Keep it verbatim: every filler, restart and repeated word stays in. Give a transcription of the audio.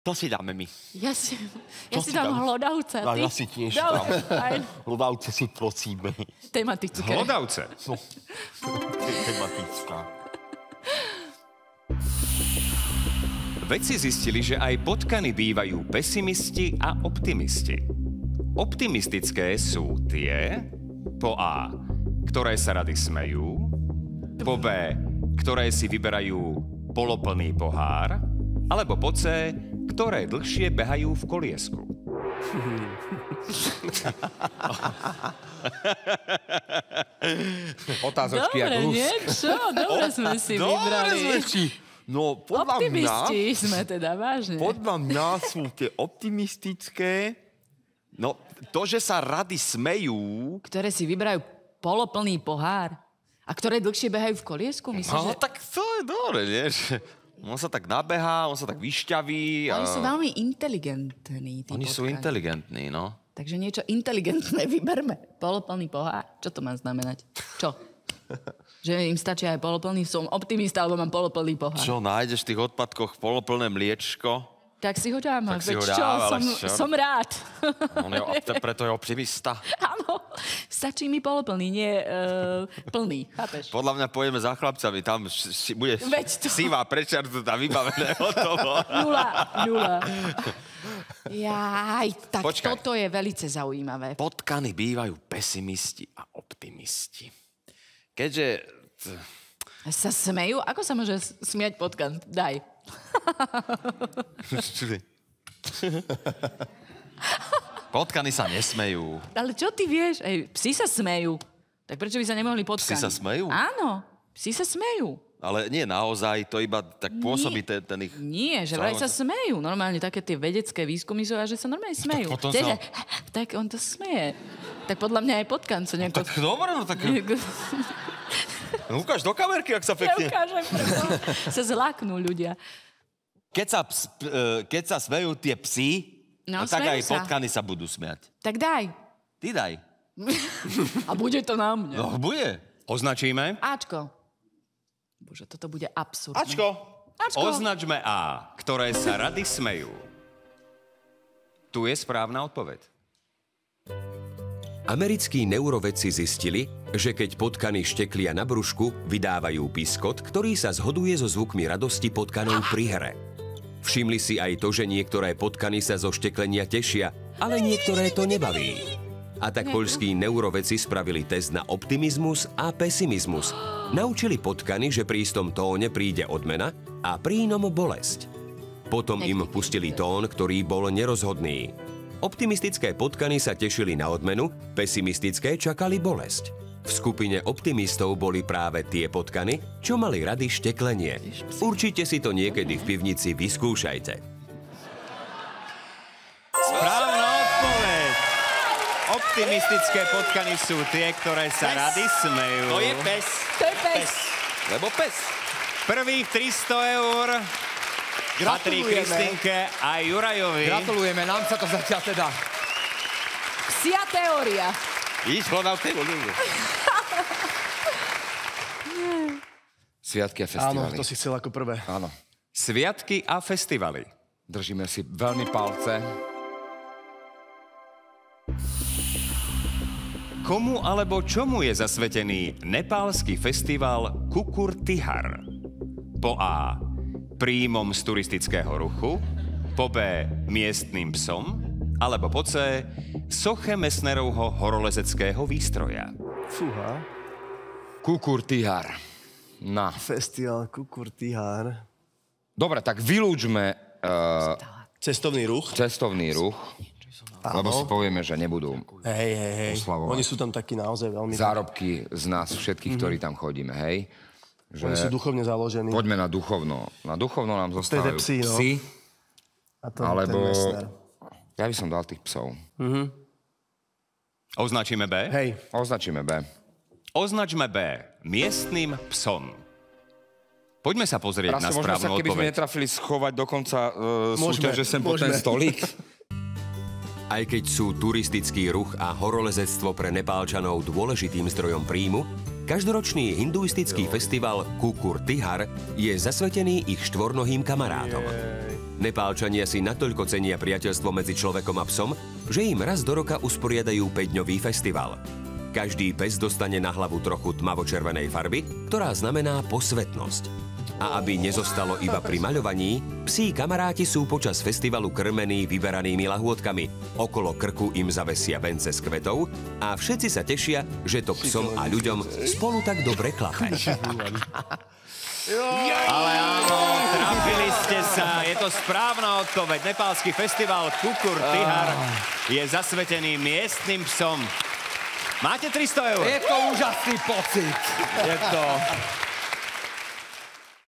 To si dáme my. Ja si, ja si dám hlodavce. A ja si tiež dám. Hlodavce si prosíme. Tematické. Hlodavce? No, tematická. Vedci zistili, že aj potkany bývajú pesimisti a optimisti. Optimistické sú tie, po A, ktoré sa rady smejú, po B, ktoré si vyberajú poloplný pohár, alebo po C, ktoré dlhšie behajú v koliesku. Otázočky dobre, ako hus. niečo, dobre sme si vybrali. Dobre sme si. No, podľa Optimisti mňa, sme teda, vážne. podľa mňa sú tie optimistické. No, to, že sa rady smejú. Ktoré si vyberajú poloplný pohár. A ktoré dlhšie behajú v koliesku, myslíš, No, že... tak to je dobre, vieš. On sa tak nabehá, on sa tak vyšťaví. Oni a... sú veľmi inteligentní, tí Oni sú potkani. inteligentní, no. Takže niečo inteligentné vyberme. Poloplný pohár. Čo to má znamenať? Čo? Že im stačí aj poloplný? Som optimista, alebo mám poloplný pohár. Čo, nájdeš v tých odpadkoch poloplné mliečko? Tak si ho dám. Tak si Veď ho čo? dám, ale Som, čo? som rád. On je, opte- preto je optimista. Áno. Stačí mi poloplný, nie uh, plný. Chápeš? Podľa mňa pôjdeme za chlapcami, tam si bude Veď to. sivá prečartnutá, vybavené, hotovo. Nula, nula. Jaj, tak Počkaj. toto je velice zaujímavé. Potkany bývajú pesimisti a optimisti. Keďže... Sa smejú? Ako sa môže smiať potkan? Daj. Potkany sa nesmejú. Ale čo ty vieš? Ej, psi sa smejú. Tak prečo by sa nemohli potkani? Psi sa smejú? Áno, psi sa smejú. Ale nie naozaj, to iba tak pôsobí ten, ten ich... Nie, že vraj sa smejú. Normálne také tie vedecké výskumy sú, a že sa normálne smejú. potom Tie, sa- že, tak on to smeje. Tak podľa mňa aj potkan sa nejako... Tak dobre, no tak... Ukáž do kamerky, ak sa pekne... Neukážem, preto sa zláknú ľudia. Keď sa, ps, p- e, keď sa smejú tie psi, No, no, tak smejú aj sa. potkany sa budú smiať. Tak daj. Ty daj. A bude to na mňa. No, bude. Označíme? Ačko. Bože, toto bude absurdné. Ačko. Ačko. Označme A, ktoré sa rady smejú. Tu je správna odpoveď. Americkí neurovedci zistili, že keď potkany šteklia na brúšku, vydávajú piskot, ktorý sa zhoduje so zvukmi radosti potkanov pri hre. Všimli si aj to, že niektoré potkany sa zo šteklenia tešia, ale niektoré to nebaví. A tak poľskí neurovedci spravili test na optimizmus a pesimizmus. Naučili potkany, že pri istom tóne príde odmena a pri inom bolesť. Potom im pustili tón, ktorý bol nerozhodný. Optimistické potkany sa tešili na odmenu, pesimistické čakali bolesť. V skupine optimistov boli práve tie potkany, čo mali rady šteklenie. Určite si to niekedy v pivnici vyskúšajte. Správna odpoveď. Optimistické potkany sú tie, ktoré sa rady smejú. To je pes. To je pes. Lebo pes. Prvých tristo eur patrí Gratulujeme. Kristinke a Jurajovi. Gratulujeme, nám sa to zatiaľ teda. Psia teória. Íď, hľadal tej vody. Sviatky a Áno, festivaly. to si chcel ako prvé. Áno. Sviatky a festivaly. Držíme si veľmi palce. Komu alebo čomu je zasvetený nepálsky festival Kukur Tihar? Po A. Príjmom z turistického ruchu, po B. Miestnym psom, alebo po C. Soche Messnerovho horolezeckého výstroja. Fúha. Kukur Tihar. Na. Festival Kukur Tihar. Dobre, tak vylúčme uh, Cestovný ruch. cestovný ruch, lebo si povieme, že nebudú Hej, hej, hej. oslavovať. Oni sú tam takí naozaj veľmi... zárobky z nás všetkých, ktorí tam chodíme, hej? Že Oni sú duchovne založení. poďme na duchovno. Na duchovno nám zostávajú psi, no. psi, A to alebo... ten Messner. Ja by som dal tých psov. Označíme B? Hej. Označíme B. Označme B. Miestnym psom. Poďme sa pozrieť Raz na môžeme sa, správnu keby sme odpoveď. netrafili, schovať dokonca uh, Môžeme, súťaže sem po ten môžeme. stolík. Aj keď sú turistický ruch a horolezectvo pre Nepálčanov dôležitým zdrojom príjmu, každoročný hinduistický festival Kukur Tihar je zasvetený ich štvornohým kamarátom. Nepálčania si natoľko cenia priateľstvo medzi človekom a psom, že im raz do roka usporiadajú päťdňový festival. Každý pes dostane na hlavu trochu tmavo-červenej farby, ktorá znamená posvetnosť. A aby nezostalo iba pri maľovaní, psí kamaráti sú počas festivalu krmení vyberanými lahôdkami. Okolo krku im zavesia vence z kvetov a všetci sa tešia, že to psom a ľuďom spolu tak dobre klape. Ale áno, trafili ste sa. Je to správna odpoveď. Nepálsky festival Kukur Tihar je zasvetený miestnym psom. Máte tristo eur? Je to úžasný pocit. Je to...